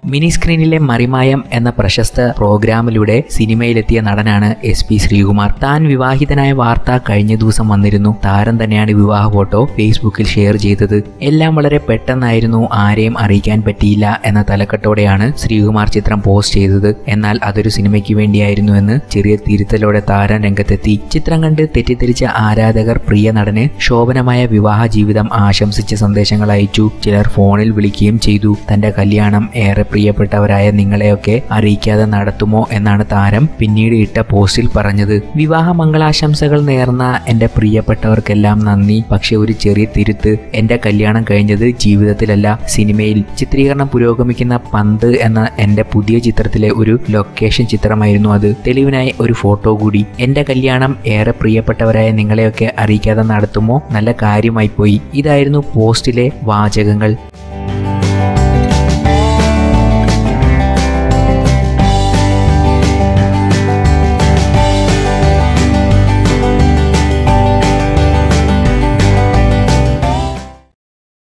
Mini സ്ക്രീനിലെ മറിമായം എന്ന പ്രശസ്ത പ്രോഗ്രാമിലൂടെ സിനിമയിലെത്തിയ നടനാണ് SP ശ്രീകുമാർ. താൻ വിവാഹിതനായ വാർത്ത കഴിഞ്ഞ ദിവസം വന്നിരുന്നു. താരം തന്നെയാണ് വിവാഹ ഫോട്ടോ ഫേസ്ബുക്കിൽ ഷെയർ ചെയ്തത്. എല്ലാം വളരെ പെട്ടെന്നായിരുന്നു, ആരെയും അറിയിക്കാൻ പറ്റിയില്ല എന്ന തലക്കെട്ടോടെയാണ് ശ്രീകുമാർ ചിത്രം പോസ്റ്റ് ചെയ്തത്. എന്നാൽ അതൊരു സിനിമയ്ക്ക് വേണ്ടിയായിരുന്നുവെന്ന് ചെറിയ തിരുത്തലോടെ താരം രംഗത്തെത്തി. ചിത്രം കണ്ട് തെറ്റിദ്ധരിച്ച ആരാധകർ പ്രിയ നടന് ശോഭനമായ വിവാഹ ജീവിതം ആശംസിച്ച സന്ദേശങ്ങൾ അയച്ചു. ചിലർ ഫോണിൽ വിളിക്കുകയും ചെയ്തു. തന്റെ കല്യാണം ഏറെ പ്രിയപ്പെട്ടവരായ നിങ്ങളെയൊക്കെ അറിയിക്കാതെ നടത്തുമോ എന്നാണ് താരം പിന്നീട് ഇട്ട പോസ്റ്റിൽ പറഞ്ഞത്. വിവാഹ മംഗളാശംസകൾ നേർന്ന എന്റെ പ്രിയപ്പെട്ടവർക്കെല്ലാം നന്ദി. പക്ഷെ ഒരു ചെറിയ തിരുത്ത്, എന്റെ കല്യാണം കഴിഞ്ഞത് ജീവിതത്തിലല്ല, സിനിമയിൽ. ചിത്രീകരണം പുരോഗമിക്കുന്ന പന്ത് എന്ന എന്റെ പുതിയ ചിത്രത്തിലെ ഒരു ലൊക്കേഷൻ ചിത്രമായിരുന്നു അത്. തെളിവിനായി ഒരു ഫോട്ടോ കൂടി. എന്റെ കല്യാണം ഏറെ പ്രിയപ്പെട്ടവരായ നിങ്ങളെയൊക്കെ അറിയിക്കാതെ നടത്തുമോ? നല്ല കാര്യമായി പോയി. ഇതായിരുന്നു പോസ്റ്റിലെ വാചകങ്ങൾ.